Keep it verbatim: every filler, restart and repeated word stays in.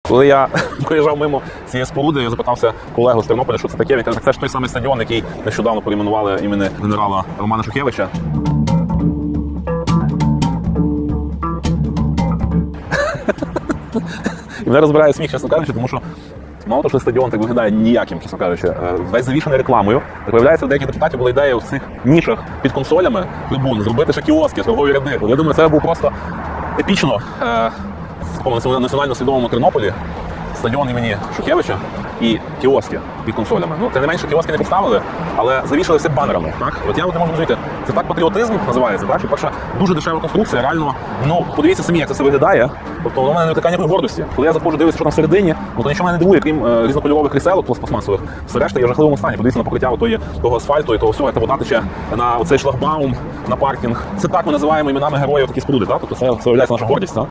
Коли я проїжджав мимо цієї споруди, я запитався колегу з Тернополя, що це таке. Він каже, це ж той самий стадіон, який нещодавно перейменували імені генерала Романа Шухевича. І мене розбирає сміх, чесно кажучи, тому що мало того, що стадіон так виглядає ніяким, чесно кажучи, весь завішаний рекламою. Так виявляється, у деяких депутатів була ідея у цих нішах під консолями трибун зробити ще кіоски, торгові ряди. Я думаю, це був просто епічно е, в такому національно свідомому Тернополі стадіон імені Шухевича і кіоски під консолями. Ну, це не менше, кіоски не поставили, але завішали все банерами. Так? От я от не можу зрозуміти, це так патріотизм називається, так? І перша дуже дешева конструкція, реально, ну, подивіться самі, як це все виглядає. Тобто воно мене не викликає ніякої гордості. Коли я заходжу, дивлюся, що там всередині, ну, то нічого мене не дивує, крім е, різнокольорових кріселок пластмасових. Все решта є в жахливому стані. Подивіться на покриття отої, того асфальту і того всього, як вода тече на оцей шлагбаум, на паркінг. Це так ми називаємо іменами героїв такі споруди, так? Тобто це виявляється наша гордість, так?